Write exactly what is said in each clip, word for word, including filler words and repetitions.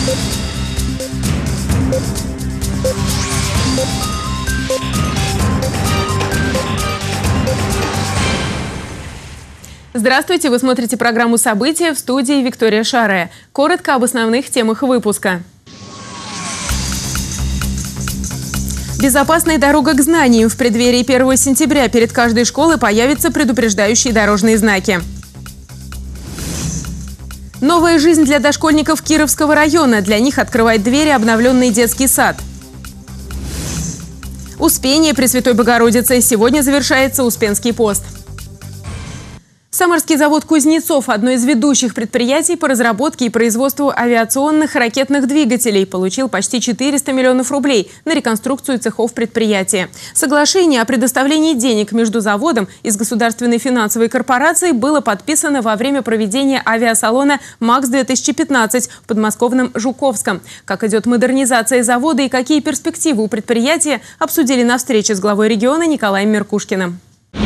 Здравствуйте! Вы смотрите программу «События», в студии Виктория Шарая. Коротко об основных темах выпуска. Безопасная дорога к знаниям. В преддверии первого сентября перед каждой школой появятся предупреждающие дорожные знаки. Новая жизнь для дошкольников Кировского района. Для них открывает двери обновленный детский сад. Успение Пресвятой Богородицы. Сегодня завершается Успенский пост. Самарский завод «Кузнецов» – одно из ведущих предприятий по разработке и производству авиационных ракетных двигателей, получил почти четыреста миллионов рублей на реконструкцию цехов предприятия. Соглашение о предоставлении денег между заводом и с государственной финансовой корпорацией было подписано во время проведения авиасалона «МАКС-две тысячи пятнадцать» в подмосковном Жуковском. Как идет модернизация завода и какие перспективы у предприятия, обсудили на встрече с главой региона Николаем Меркушкиным.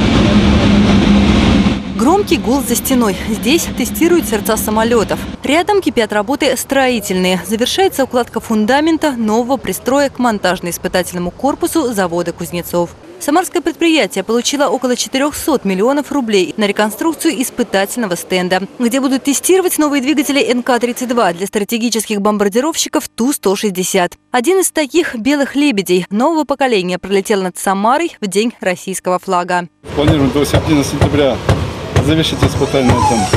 Громкий гул за стеной. Здесь тестируют сердца самолетов. Рядом кипят работы строительные. Завершается укладка фундамента нового пристроя к монтажно-испытательному корпусу завода «Кузнецов». Самарское предприятие получило около четырёхсот миллионов рублей на реконструкцию испытательного стенда, где будут тестировать новые двигатели эн ка тридцать два для стратегических бомбардировщиков Ту сто шестьдесят. Один из таких «белых лебедей» нового поколения пролетел над Самарой в день российского флага. Планируем до середины сентября завершить испытание на этом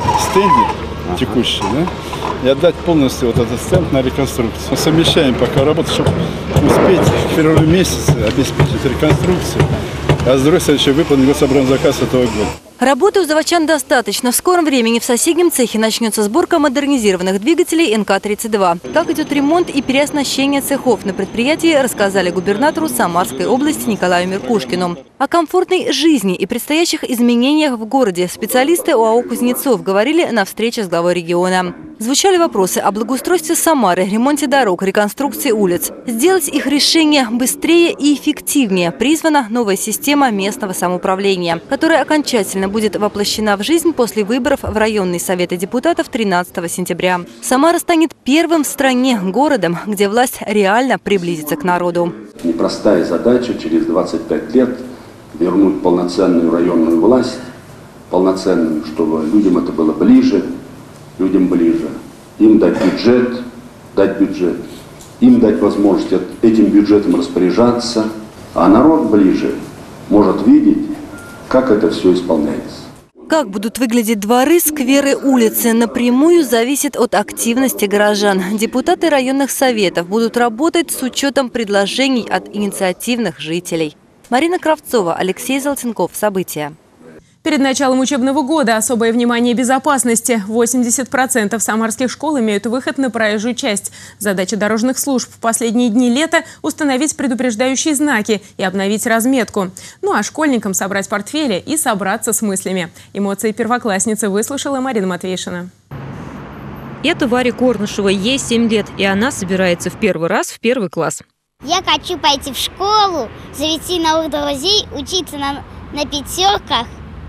стенде текущий, да, и отдать полностью вот этот стенд на реконструкцию. Мы совмещаем пока работу, чтобы успеть в первом месяце обеспечить реконструкцию, а с другой стороны выполнить гособоронзаказ этого года. Работы у заводчан достаточно. В скором времени в соседнем цехе начнется сборка модернизированных двигателей эн ка тридцать два. Как идет ремонт и переоснащение цехов на предприятии, рассказали губернатору Самарской области Николаю Меркушкину. О комфортной жизни и предстоящих изменениях в городе специалисты о а о «Кузнецов» говорили на встрече с главой региона. Звучали вопросы о благоустройстве Самары, ремонте дорог, реконструкции улиц. Сделать их решение быстрее и эффективнее призвана новая система местного самоуправления, которая окончательно будет воплощена в жизнь после выборов в районные советы депутатов тринадцатого сентября. Самара станет первым в стране городом, где власть реально приблизится к народу. Непростая задача через двадцать пять лет вернуть полноценную районную власть, полноценную, чтобы людям это было ближе, людям ближе. Им дать бюджет, дать бюджет, им дать возможность этим бюджетом распоряжаться, а народ ближе может видеть, как это все исполняется. Как будут выглядеть дворы, скверы, улицы, напрямую зависит от активности горожан. Депутаты районных советов будут работать с учетом предложений от инициативных жителей. Марина Кравцова, Алексей Золотенков. События. Перед началом учебного года особое внимание безопасности. восемьдесят процентов самарских школ имеют выход на проезжую часть. Задача дорожных служб в последние дни лета – установить предупреждающие знаки и обновить разметку. Ну а школьникам собрать портфели и собраться с мыслями. Эмоции первоклассницы выслушала Марина Матвейшина. Это Варя Корнышева, ей семь лет, и она собирается в первый раз в первый класс. Я хочу пойти в школу, завести новых друзей, учиться на, на пятерках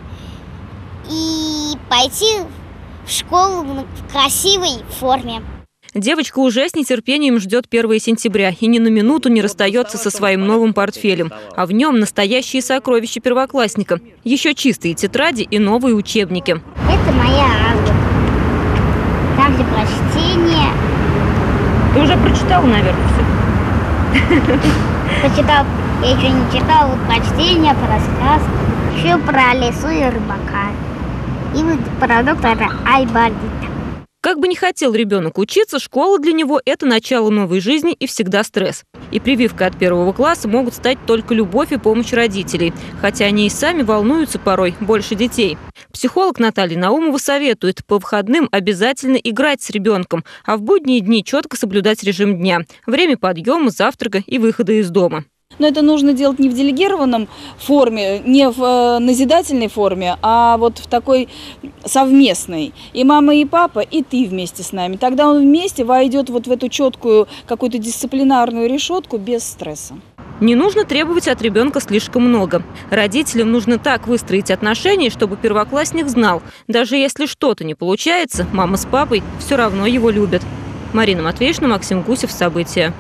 и пойти в школу в красивой форме. Девочка уже с нетерпением ждет первого сентября и ни на минуту не расстается со своим новым портфелем. А в нем настоящие сокровища первоклассника. Еще чистые тетради и новые учебники. Это моя азбука. Там где прочтение. Ты уже прочитала, наверное, все? Почитал, я еще не читала, вот прочтение, про рассказ, еще про лесу и рыбака, и вот про доктора Айболита. Как бы не хотел ребенок учиться, школа для него – это начало новой жизни и всегда стресс. И прививкой от первого класса могут стать только любовь и помощь родителей, хотя они и сами волнуются порой больше детей. Психолог Наталья Наумова советует по выходным обязательно играть с ребенком, а в будние дни четко соблюдать режим дня – время подъема, завтрака и выхода из дома. Но это нужно делать не в делегированном форме, не в э, назидательной форме, а вот в такой совместной. И мама, и папа, и ты вместе с нами. Тогда он вместе войдет вот в эту четкую какую-то дисциплинарную решетку без стресса. Не нужно требовать от ребенка слишком много. Родителям нужно так выстроить отношения, чтобы первоклассник знал, даже если что-то не получается, мама с папой все равно его любят. Марина Матвеевна, Максим Гусев. События.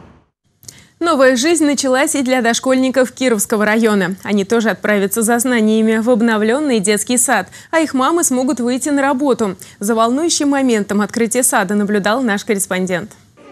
Новая жизнь началась и для дошкольников Кировского района. Они тоже отправятся за знаниями в обновленный детский сад, а их мамы смогут выйти на работу. За волнующим моментом открытия сада наблюдал наш корреспондент.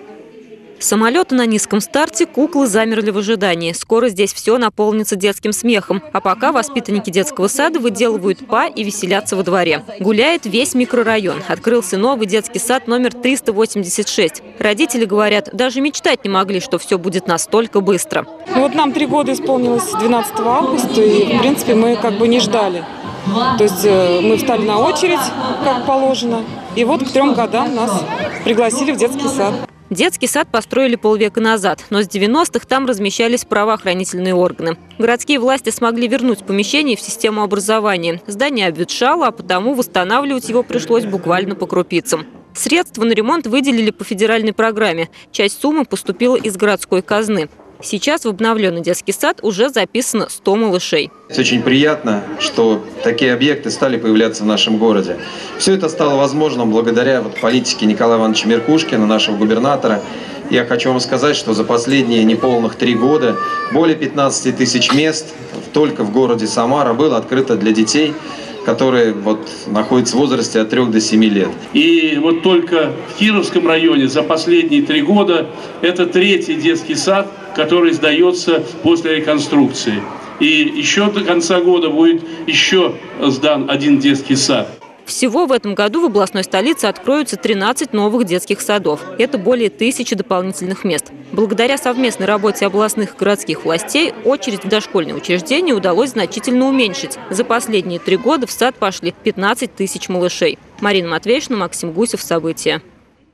Самолеты на низком старте, куклы замерли в ожидании. Скоро здесь все наполнится детским смехом. А пока воспитанники детского сада выделывают па и веселятся во дворе. Гуляет весь микрорайон. Открылся новый детский сад номер триста восемьдесят шесть. Родители говорят, даже мечтать не могли, что все будет настолько быстро. Ну вот нам три года исполнилось двенадцатого августа, и в принципе мы как бы не ждали. То есть мы встали на очередь, как положено, и вот к трем годам нас пригласили в детский сад. Детский сад построили полвека назад, но с девяностых там размещались правоохранительные органы. Городские власти смогли вернуть помещение в систему образования. Здание обветшало, а потому восстанавливать его пришлось буквально по крупицам. Средства на ремонт выделили по федеральной программе. Часть суммы поступила из городской казны. Сейчас в обновленный детский сад уже записано сто малышей. Очень приятно, что такие объекты стали появляться в нашем городе. Все это стало возможным благодаря вот политике Николая Ивановича Меркушкина, нашего губернатора. Я хочу вам сказать, что за последние неполных три года более пятнадцати тысяч мест только в городе Самара было открыто для детей, которые вот находятся в возрасте от трёх до семи лет. И вот только в Кировском районе за последние три года это третий детский сад, который сдается после реконструкции. И еще до конца года будет еще сдан один детский сад. Всего в этом году в областной столице откроются тринадцать новых детских садов. Это более тысячи дополнительных мест. Благодаря совместной работе областных и городских властей очередь в дошкольные учреждения удалось значительно уменьшить. За последние три года в сад пошли пятнадцать тысяч малышей. Марина Матвеевна, Максим Гусев. События.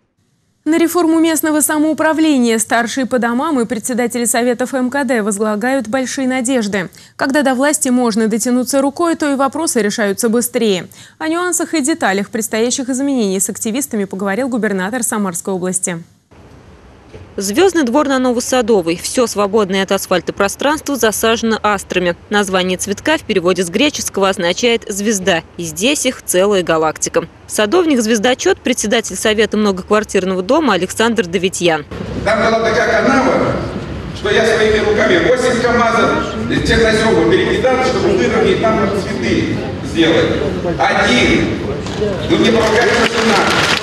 На реформу местного самоуправления старшие по домам и председатели советов эм ка дэ возлагают большие надежды. Когда до власти можно дотянуться рукой, то и вопросы решаются быстрее. О нюансах и деталях предстоящих изменений с активистами поговорил губернатор Самарской области. Звездный двор на Новосадовой. Все свободное от асфальта пространство засажено астрами. Название цветка в переводе с греческого означает «звезда». И здесь их целая галактика. Садовник-звездочет, председатель совета многоквартирного дома Александр Давитьян. Там была такая канава, что я своими руками восемь КАМАЗов технозема перекидал, чтобы выровнять и там цветы сделать. Один. Ну не помогает цена.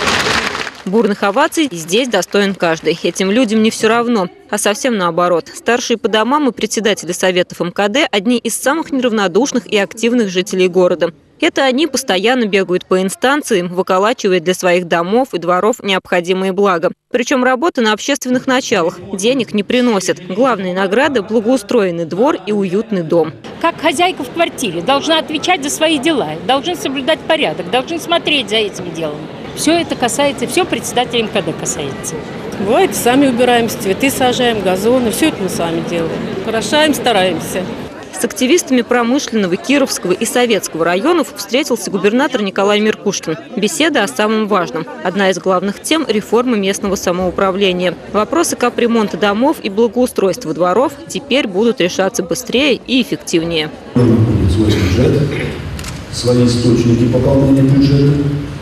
Бурных оваций здесь достоин каждый. Этим людям не все равно, а совсем наоборот. Старшие по домам и председатели советов эм ка дэ – одни из самых неравнодушных и активных жителей города. Это они постоянно бегают по инстанциям, выколачивая для своих домов и дворов необходимые блага. Причем работа на общественных началах. Денег не приносят. Главные награды – благоустроенный двор и уютный дом. Как хозяйка в квартире должна отвечать за свои дела, должны соблюдать порядок, должны смотреть за этим делом. Все это касается, все председателя эм ка дэ касается. Бывает, сами убираем, цветы сажаем, газоны, все это мы сами делаем. Хорошаем, стараемся. С активистами Промышленного, Кировского и Советского районов встретился губернатор Николай Меркушкин. Беседа о самом важном. Одна из главных тем – реформы местного самоуправления. Вопросы капремонта домов и благоустройства дворов теперь будут решаться быстрее и эффективнее. Свой бюджет, свои источники пополнения бюджета,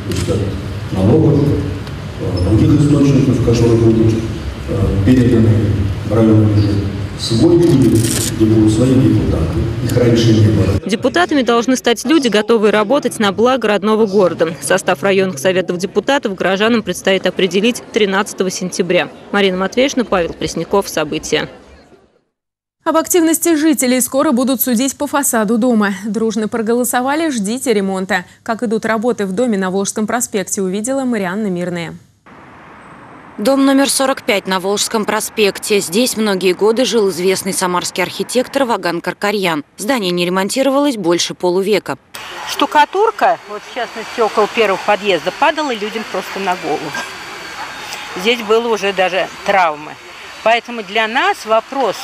налогов, других источников, которые будут переданы в районный бюджет. Свой будет, где будут свои депутаты. Их раньше не было. Депутатами должны стать люди, готовые работать на благо родного города. Состав районных советов депутатов горожанам предстоит определить тринадцатого сентября. Марина Матвеевна, Павел Пресняков. События. Об активности жителей скоро будут судить по фасаду дома. Дружно проголосовали, ждите ремонта. Как идут работы в доме на Волжском проспекте, увидела Марианна Мирная. Дом номер сорок пять на Волжском проспекте. Здесь многие годы жил известный самарский архитектор Ваган Каркарьян. Здание не ремонтировалось больше полувека. Штукатурка, вот в частности около первого подъезда, падала людям просто на голову. Здесь было уже даже травмы. Поэтому для нас вопрос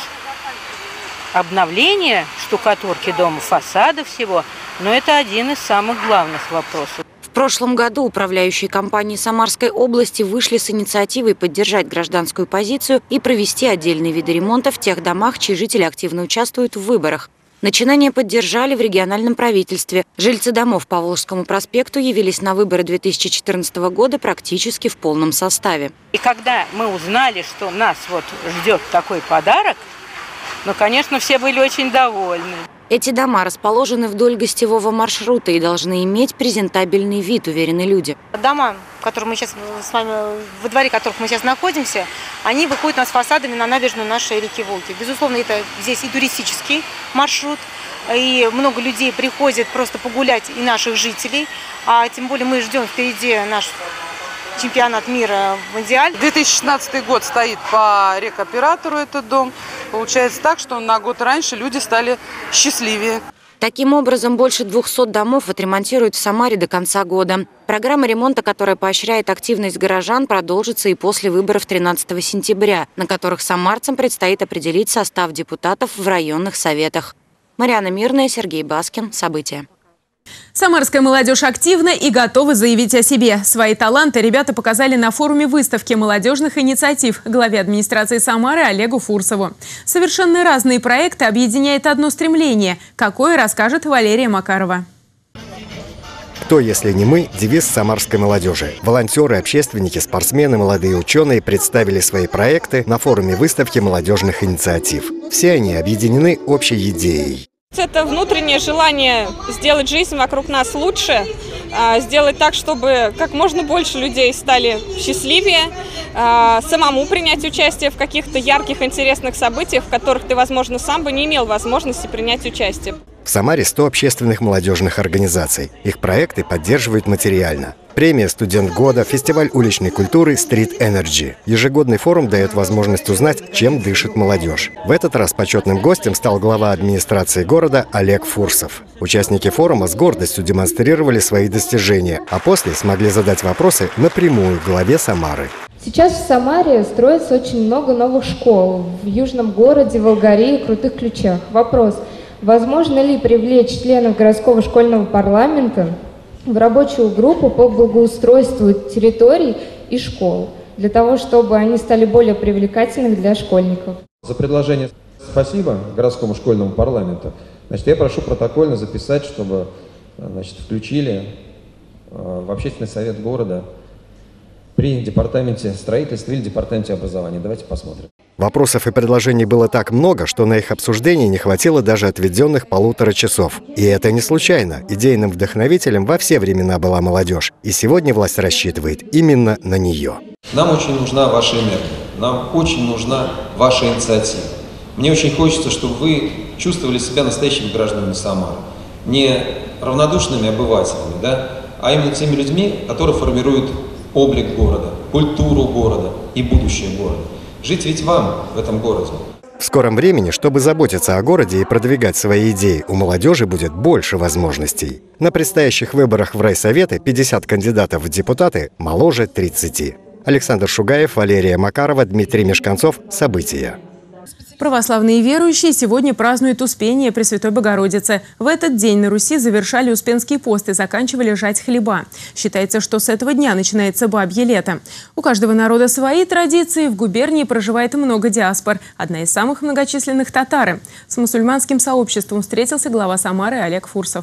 обновления штукатурки дома, фасада всего, но это один из самых главных вопросов. В прошлом году управляющие компании Самарской области вышли с инициативой поддержать гражданскую позицию и провести отдельные виды ремонта в тех домах, чьи жители активно участвуют в выборах. Начинание поддержали в региональном правительстве. Жильцы домов по Волжскому проспекту явились на выборы две тысячи четырнадцатого года практически в полном составе. И когда мы узнали, что нас вот ждет такой подарок, ну, конечно, все были очень довольны. Эти дома расположены вдоль гостевого маршрута и должны иметь презентабельный вид, уверены люди. Дома, которые мы сейчас с вами, во дворе которых мы сейчас находимся, они выходят у нас фасадами на набережную нашей реки Волги. Безусловно, это здесь и туристический маршрут, и много людей приходят просто погулять, и наших жителей. А тем более мы ждем впереди наш чемпионат мира в Мондиаль. две тысячи шестнадцатый год стоит по рекоператору этот дом. Получается так, что на год раньше люди стали счастливее. Таким образом, больше двухсот домов отремонтируют в Самаре до конца года. Программа ремонта, которая поощряет активность горожан, продолжится и после выборов тринадцатого сентября, на которых самарцам предстоит определить состав депутатов в районных советах. Марьяна Мирная, Сергей Баскин. События. Самарская молодежь активна и готова заявить о себе. Свои таланты ребята показали на форуме выставки молодежных инициатив главе администрации Самары Олегу Фурсову. Совершенно разные проекты объединяет одно стремление. Какое, расскажет Валерия Макарова. «Кто, если не мы» – девиз самарской молодежи. Волонтеры, общественники, спортсмены, молодые ученые представили свои проекты на форуме выставки молодежных инициатив. Все они объединены общей идеей. Это внутреннее желание сделать жизнь вокруг нас лучше, сделать так, чтобы как можно больше людей стали счастливее, самому принять участие в каких-то ярких, интересных событиях, в которых ты, возможно, сам бы не имел возможности принять участие. В Самаре сто общественных молодежных организаций. Их проекты поддерживают материально. Премия «Студент года», фестиваль уличной культуры «Street Energy». Ежегодный форум дает возможность узнать, чем дышит молодежь. В этот раз почетным гостем стал глава администрации города Олег Фурсов. Участники форума с гордостью демонстрировали свои достижения, а после смогли задать вопросы напрямую главе Самары. Сейчас в Самаре строится очень много новых школ. В южном городе, Волгаре и Крутых Ключах. Вопрос: возможно ли привлечь членов городского школьного парламента в рабочую группу по благоустройству территорий и школ, для того, чтобы они стали более привлекательными для школьников? За предложение спасибо городскому школьному парламенту. Значит, я прошу протокольно записать, чтобы, значит, включили в общественный совет города при департаменте строительства или департаменте образования. Давайте посмотрим. Вопросов и предложений было так много, что на их обсуждение не хватило даже отведенных полутора часов. И это не случайно. Идейным вдохновителем во все времена была молодежь. И сегодня власть рассчитывает именно на нее. Нам очень нужна ваша энергия. Нам очень нужна ваша инициатива. Мне очень хочется, чтобы вы чувствовали себя настоящими гражданами Самары. Не равнодушными обывателями, да, а именно теми людьми, которые формируют облик города, культуру города и будущее города. Жить ведь вам в этом городе. В скором времени, чтобы заботиться о городе и продвигать свои идеи, у молодежи будет больше возможностей. На предстоящих выборах в райсоветы пятьдесят кандидатов в депутаты моложе тридцати. Александр Шугаев, Валерия Макарова, Дмитрий Мешканцов. События. Православные верующие сегодня празднуют Успение Пресвятой Богородицы. В этот день на Руси завершали Успенский пост и заканчивали жать хлеба. Считается, что с этого дня начинается бабье лето. У каждого народа свои традиции. В губернии проживает много диаспор. Одна из самых многочисленных – татары. С мусульманским сообществом встретился глава Самары Олег Фурсов.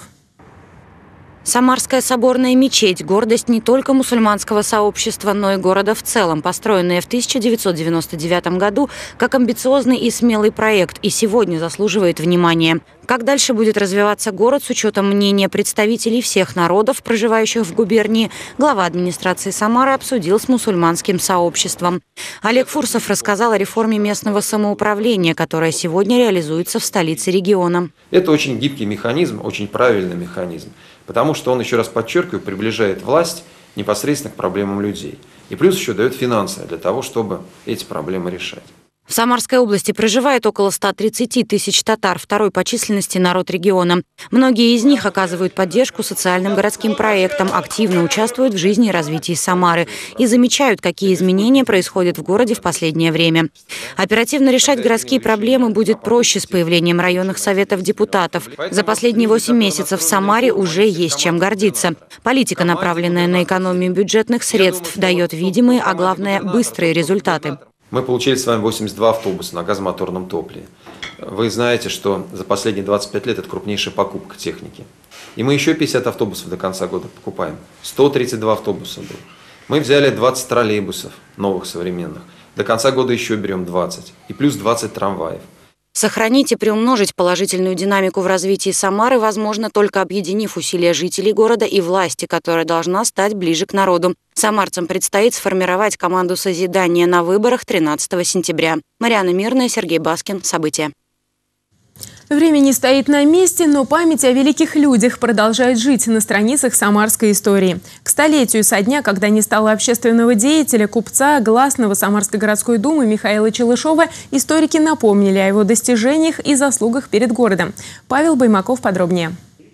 Самарская соборная мечеть – гордость не только мусульманского сообщества, но и города в целом, построенная в тысяча девятьсот девяносто девятом году как амбициозный и смелый проект, и сегодня заслуживает внимания. Как дальше будет развиваться город с учетом мнения представителей всех народов, проживающих в губернии, глава администрации Самары обсудил с мусульманским сообществом. Олег Фурсов рассказал о реформе местного самоуправления, которая сегодня реализуется в столице региона. Это очень гибкий механизм, очень правильный механизм, потому что он, еще раз подчеркиваю, приближает власть непосредственно к проблемам людей. И плюс еще дает финансы для того, чтобы эти проблемы решать. В Самарской области проживает около ста тридцати тысяч татар, второй по численности народ региона. Многие из них оказывают поддержку социальным городским проектам, активно участвуют в жизни и развитии Самары и замечают, какие изменения происходят в городе в последнее время. Оперативно решать городские проблемы будет проще с появлением районных советов депутатов. За последние восемь месяцев в Самаре уже есть чем гордиться. Политика, направленная на экономию бюджетных средств, дает видимые, а главное, быстрые результаты. Мы получили с вами восемьдесят два автобуса на газомоторном топливе. Вы знаете, что за последние двадцать пять лет это крупнейшая покупка техники. И мы еще пятьдесят автобусов до конца года покупаем. сто тридцать два автобуса было. Мы взяли двадцать троллейбусов новых, современных. До конца года еще берем двадцать. И плюс двадцать трамваев. Сохранить и приумножить положительную динамику в развитии Самары возможно только объединив усилия жителей города и власти, которая должна стать ближе к народу. Самарцам предстоит сформировать команду созидания на выборах тринадцатого сентября. Марьяна Мирная, Сергей Баскин. События. Время не стоит на месте, но память о великих людях продолжает жить на страницах самарской истории. К столетию со дня, когда не стало общественного деятеля, купца, гласного Самарской городской думы Михаила Челышова, историки напомнили о его достижениях и заслугах перед городом. Павел Баймаков подробнее.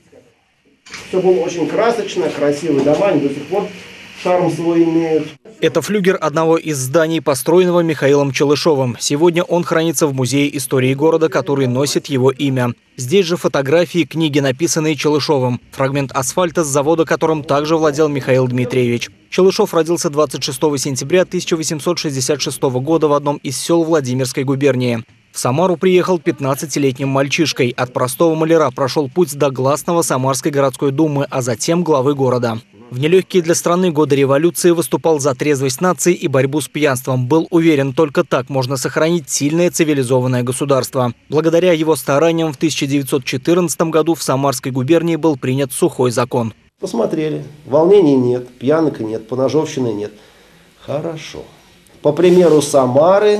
Все было очень красочно, красивые дома, они до сих пор шарм свой имеют. Это флюгер одного из зданий, построенного Михаилом Челышовым. Сегодня он хранится в Музее истории города, который носит его имя. Здесь же фотографии, книги, написанные Челышовым. Фрагмент асфальта с завода, которым также владел Михаил Дмитриевич. Челышов родился двадцать шестого сентября тысяча восемьсот шестьдесят шестого года в одном из сел Владимирской губернии. В Самару приехал пятнадцатилетним мальчишкой. От простого маляра прошел путь до гласного Самарской городской думы, а затем главы города. В нелегкие для страны годы революции выступал за трезвость нации и борьбу с пьянством. Был уверен, только так можно сохранить сильное цивилизованное государство. Благодаря его стараниям в тысяча девятьсот четырнадцатом году в Самарской губернии был принят сухой закон. Посмотрели, волнений нет, пьянок нет, поножовщины нет. Хорошо. По примеру Самары,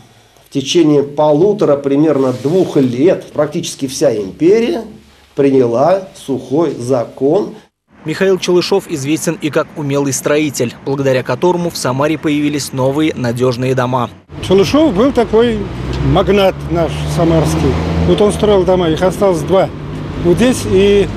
в течение полутора, примерно двух лет, практически вся империя приняла сухой закон. Михаил Челышов известен и как умелый строитель, благодаря которому в Самаре появились новые надежные дома. Челышов был такой магнат наш самарский. Вот он строил дома, их осталось два. Вот здесь и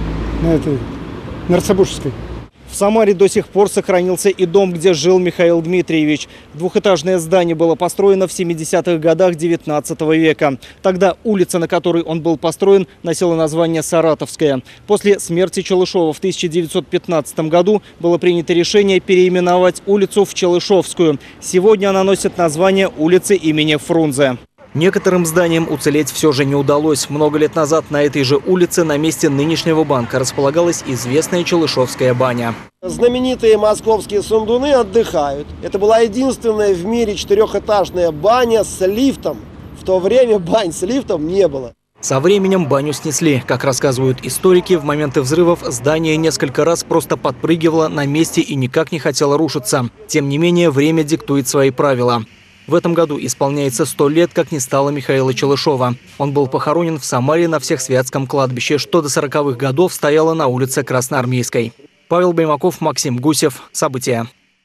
на этой, на Арцебушевской. В Самаре до сих пор сохранился и дом, где жил Михаил Дмитриевич. Двухэтажное здание было построено в семидесятых годах девятнадцатого века. Тогда улица, на которой он был построен, носила название Саратовская. После смерти Челышова в тысяча девятьсот пятнадцатом году было принято решение переименовать улицу в Челышовскую. Сегодня она носит название улицы имени Фрунзе. Некоторым зданиям уцелеть все же не удалось. Много лет назад на этой же улице на месте нынешнего банка располагалась известная Челышовская баня. Знаменитые московские сундуны отдыхают. Это была единственная в мире четырехэтажная баня с лифтом. В то время бань с лифтом не было. Со временем баню снесли. Как рассказывают историки, в моменты взрывов здание несколько раз просто подпрыгивало на месте и никак не хотело рушиться. Тем не менее, время диктует свои правила. В этом году исполняется сто лет, как не стало Михаила Челышова. Он был похоронен в Самаре на Всехсвятском кладбище, что до сороковых годов стояло на улице Красноармейской. Павел Баймаков, Максим Гусев. События.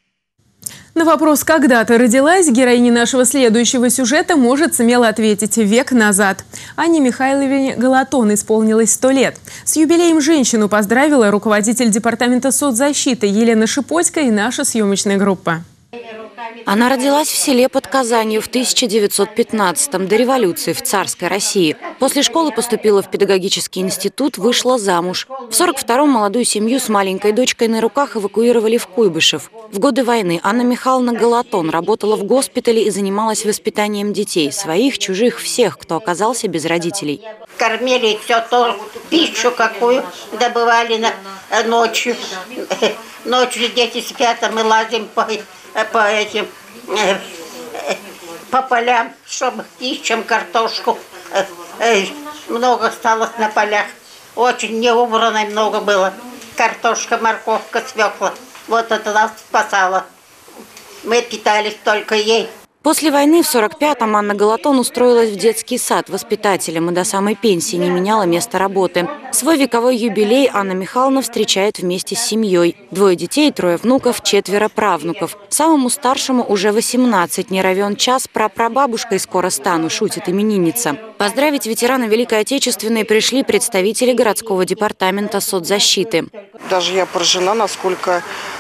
На вопрос «Когда ты родилась?» героиня нашего следующего сюжета может смело ответить «Век назад». Анне Михайловне Галатон исполнилось сто лет. С юбилеем женщину поздравила руководитель департамента соцзащиты Елена Шипотько и наша съемочная группа. Она родилась в селе под Казанью в тысяча девятьсот пятнадцатом, до революции, в царской России. После школы поступила в педагогический институт, вышла замуж. В сорок втором молодую семью с маленькой дочкой на руках эвакуировали в Куйбышев. В годы войны Анна Михайловна Галатон работала в госпитале и занималась воспитанием детей, своих, чужих, всех, кто оказался без родителей. Кормили все то, пищу какую добывали на, ночью. Ночью дети спят, а мы лазим по... по этим, э, э, по полям, чтобы ищем картошку. Э, э, много осталось на полях. Очень неубранной много было. Картошка, морковка, свекла. Вот это нас спасало. Мы питались только ей. После войны в сорок пятом Анна Галатон устроилась в детский сад воспитателем и до самой пенсии не меняла место работы. Свой вековой юбилей Анна Михайловна встречает вместе с семьей. Двое детей, трое внуков, четверо правнуков. Самому старшему уже восемнадцать, не равен час, прапрабабушкой скоро стану, шутит именинница. Поздравить ветерана Великой Отечественной пришли представители городского департамента соцзащиты. Даже я поражена, насколько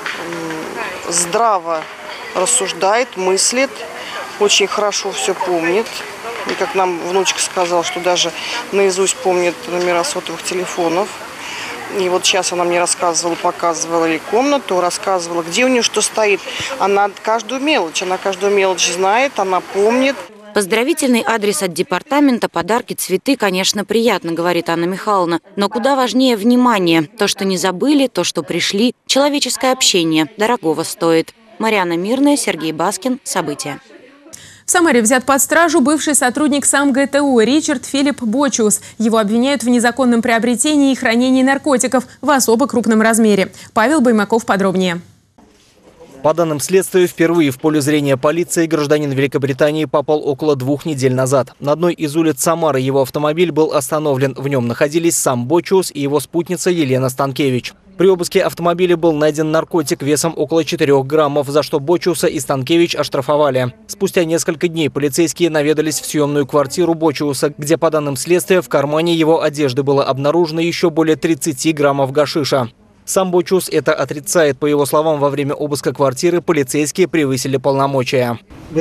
здраво рассуждает, мыслит. Очень хорошо все помнит. И как нам внучка сказала, что даже наизусть помнит номера сотовых телефонов. И вот сейчас она мне рассказывала, показывала и комнату, рассказывала, где у нее что стоит. Она каждую мелочь, она каждую мелочь знает, она помнит. Поздравительный адрес от департамента, подарки, цветы, конечно, приятно, говорит Анна Михайловна. Но куда важнее внимание. То, что не забыли, то, что пришли. Человеческое общение дорогого стоит. Марьяна Мирная, Сергей Баскин. События. В Самаре взят под стражу бывший сотрудник СамГТУ Ричард Филипп Бочиус. Его обвиняют в незаконном приобретении и хранении наркотиков в особо крупном размере. Павел Баймаков подробнее. По данным следствия, впервые в поле зрения полиции гражданин Великобритании попал около двух недель назад. На одной из улиц Самары его автомобиль был остановлен. В нем находились сам Бочиус и его спутница Елена Станкевич. При обыске автомобиля был найден наркотик весом около четырёх граммов, за что Бочиуса и Станкевич оштрафовали. Спустя несколько дней полицейские наведались в съемную квартиру Бочиуса, где, по данным следствия, в кармане его одежды было обнаружено еще более тридцати граммов гашиша. Сам Бочиус это отрицает. По его словам, во время обыска квартиры полицейские превысили полномочия.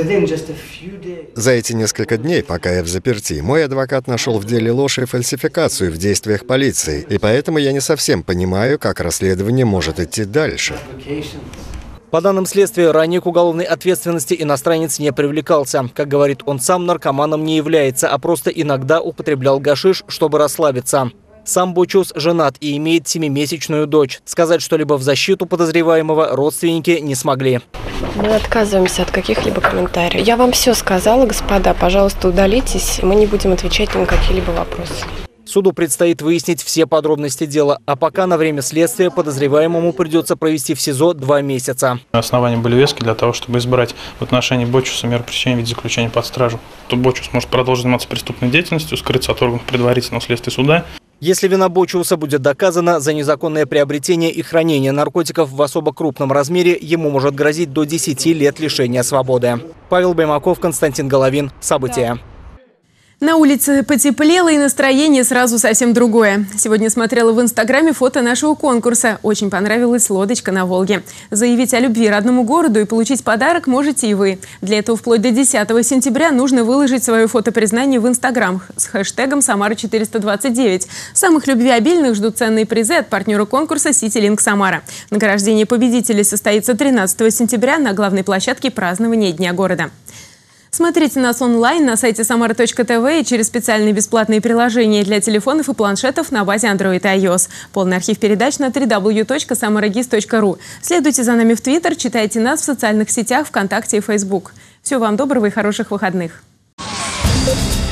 За эти несколько дней, пока я в заперти, мой адвокат нашел в деле ложь и фальсификацию в действиях полиции. И поэтому я не совсем понимаю, как расследование может идти дальше. По данным следствия, ранее к уголовной ответственности иностранец не привлекался. Как говорит он сам, наркоманом не является, а просто иногда употреблял гашиш, чтобы расслабиться. Сам Бочиус женат и имеет семимесячную дочь. Сказать что-либо в защиту подозреваемого родственники не смогли. Мы отказываемся от каких-либо комментариев. Я вам все сказала, господа. Пожалуйста, удалитесь. Мы не будем отвечать на какие-либо вопросы. Суду предстоит выяснить все подробности дела. А пока на время следствия подозреваемому придется провести в СИЗО два месяца. Основания были веские для того, чтобы избрать в отношении Бочиуса меру пресечения в виде заключения под стражу. То Бочиус может продолжить заниматься преступной деятельностью, скрыться от органов предварительного следствия суда. Если вина Бочиуса будет доказана, за незаконное приобретение и хранение наркотиков в особо крупном размере ему может грозить до десяти лет лишения свободы. Павел Баймаков, Константин Головин. События. На улице потеплело, и настроение сразу совсем другое. Сегодня смотрела в Инстаграме фото нашего конкурса. Очень понравилась лодочка на Волге. Заявить о любви родному городу и получить подарок можете и вы. Для этого вплоть до десятого сентября нужно выложить свое фотопризнание в Инстаграм с хэштегом Самара четыреста двадцать девять. Самых любвеобильных ждут ценные призы от партнера конкурса «Ситилинк Самара». Награждение победителей состоится тринадцатого сентября на главной площадке празднования Дня города. Смотрите нас онлайн на сайте самара точка тв и через специальные бесплатные приложения для телефонов и планшетов на базе Android и iOS. Полный архив передач на дабл ю дабл ю дабл ю точка самарагис точка ру. Следуйте за нами в Твиттер, читайте нас в социальных сетях ВКонтакте и Фейсбук. Всего вам доброго и хороших выходных.